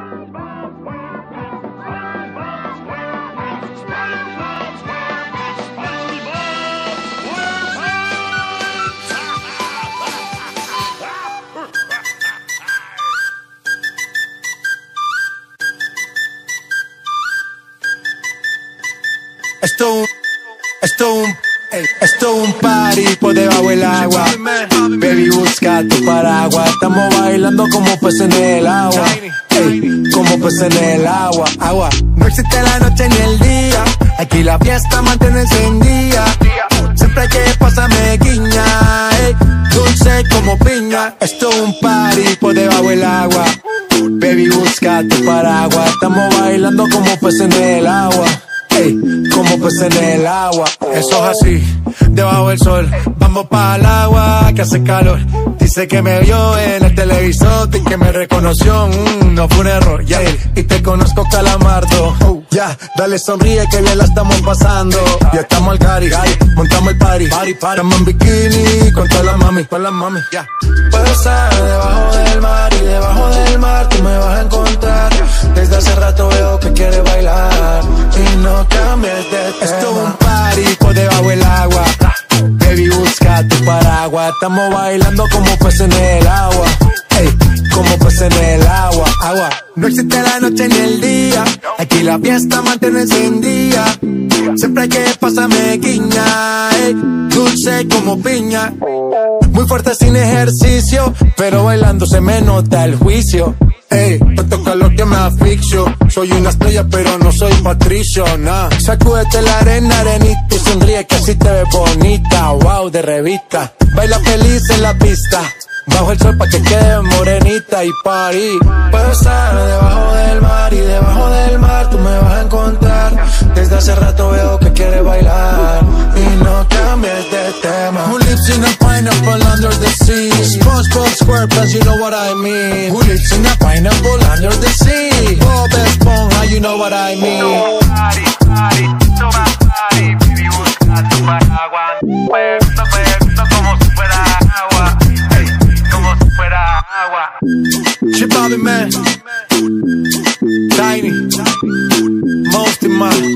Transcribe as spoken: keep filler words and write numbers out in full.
Esto un, esto un, esto un party por debajo del agua. Baby, busca tu paraguas. Estamos bailando como peces en el agua. Ey, como peces en el agua, agua. No existe la noche ni el día. Aquí la fiesta mantiene encendida. Siempre hay que pasarme guiña. Ey, dulce como piña. Esto es un party por debajo del agua. Baby, busca tu paraguas. Estamos bailando como peces en el agua. Ey, como peces en el agua. Eso es así, debajo del sol. Vamos para el agua que hace calor. Dice que me vio en el televisor y que me reconoció, mm, no fue un error, ya, yeah. Y te conozco, Calamardo, oh, ya, yeah. Dale sonríe que bien la estamos pasando. Ya estamos al cari, montamos el party, party, party. Estamos en bikini con todas las mami, con las mami, ya, yeah. Puedo estar debajo del mar y debajo del mar tú me vas a encontrar. Desde hace rato veo que quieres bailar y no cambies de tema. Esto es un party por debajo del agua. Baby, busca tu paraguas. Estamos bailando como peces en el agua. Ey, como peces en el agua, agua. No existe la noche ni el día. Aquí la fiesta mantiene encendida. Siempre hay que pasarme guiña. Ey, dulce como piña. Muy fuerte sin ejercicio, pero bailando se me nota el juicio. Ey, tanto calor que me asfixio. Soy una estrella pero no soy Patricio, nah. Sacúdete la arena, arenita y sonríe que así te ves bonita. Wow, de revista. Baila feliz en la pista. Bajo el sol pa' que quede morenita y party. Puedo estar debajo del mar y debajo del mar tú me vas a encontrar. Desde hace rato veo que quieres bailar y no cambies de tema. Who lives in a pineapple under the sea? SpongeBob SquarePants, you know what I mean. Who lives in a pineapple under the sea? Bob Esponja, you know what I mean. Party, party, toma party, baby, busca tu paraguas. Puesto, puesto como si fuera agua. Hey, como si fuera agua. Chip Bobby, man. Tiny. Most in my